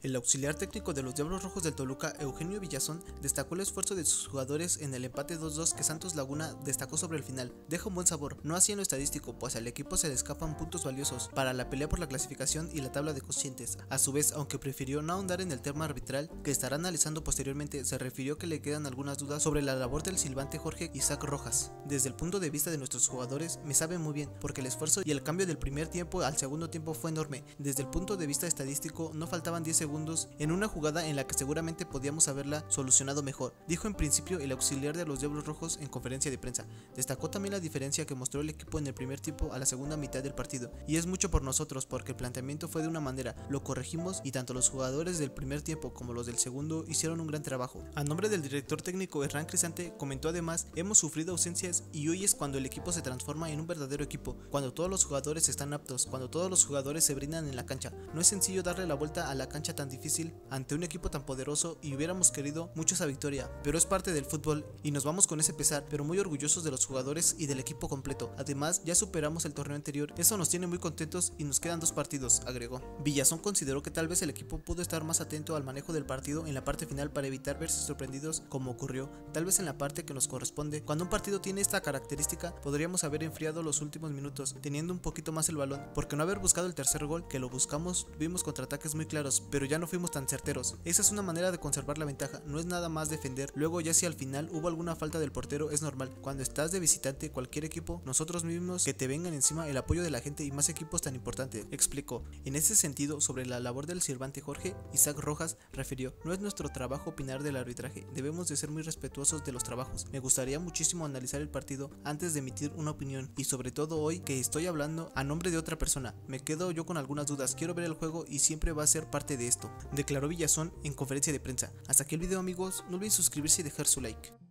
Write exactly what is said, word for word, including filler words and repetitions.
El auxiliar técnico de los Diablos Rojos del Toluca, Eugenio Villazón, destacó el esfuerzo de sus jugadores en el empate dos dos que Santos Laguna destacó sobre el final. Deja un buen sabor, no así en lo estadístico, pues al equipo se le escapan puntos valiosos para la pelea por la clasificación y la tabla de cocientes. A su vez, aunque prefirió no ahondar en el tema arbitral, que estará analizando posteriormente, se refirió que le quedan algunas dudas sobre la labor del silbante Jorge Isaac Rojas. Desde el punto de vista de nuestros jugadores, me sabe muy bien, porque el esfuerzo y el cambio del primer tiempo al segundo tiempo fue enorme. Desde el punto de vista estadístico, no faltaban diez segundos en una jugada en la que seguramente podíamos haberla solucionado mejor, dijo en principio el auxiliar de los Diablos Rojos en conferencia de prensa. Destacó también la diferencia que mostró el equipo en el primer tiempo a la segunda mitad del partido, y es mucho por nosotros porque el planteamiento fue de una manera, lo corregimos y tanto los jugadores del primer tiempo como los del segundo hicieron un gran trabajo. A nombre del director técnico Hernán Cristante comentó además: hemos sufrido ausencias y hoy es cuando el equipo se transforma en un verdadero equipo, cuando todos los jugadores están aptos, cuando todos los jugadores se brindan en la cancha. No es sencillo darle la vuelta a la cancha tan difícil ante un equipo tan poderoso y hubiéramos querido mucho esa victoria, pero es parte del fútbol y nos vamos con ese pesar, pero muy orgullosos de los jugadores y del equipo completo. Además, ya superamos el torneo anterior, eso nos tiene muy contentos y nos quedan dos partidos, agregó. Villazón consideró que tal vez el equipo pudo estar más atento al manejo del partido en la parte final para evitar verse sorprendidos como ocurrió, tal vez en la parte que nos corresponde. Cuando un partido tiene esta característica, podríamos haber enfriado los últimos minutos, teniendo un poquito más el balón, porque no haber buscado el tercer gol, que lo buscamos, vimos contraataques muy claros, pero ya no fuimos tan certeros. Esa es una manera de conservar la ventaja, no es nada más defender. Luego ya si al final hubo alguna falta del portero es normal, cuando estás de visitante cualquier equipo, nosotros mismos que te vengan encima el apoyo de la gente y más equipos tan importante, explicó. En ese sentido, sobre la labor del silbante Jorge Isaac Rojas, refirió: no es nuestro trabajo opinar del arbitraje, debemos de ser muy respetuosos de los trabajos. Me gustaría muchísimo analizar el partido antes de emitir una opinión y sobre todo hoy que estoy hablando a nombre de otra persona, me quedo yo con algunas dudas, quiero ver el juego y siempre va a ser parte de esto, declaró Villazón en conferencia de prensa. Hasta aquí el video, amigos, no olviden suscribirse y dejar su like.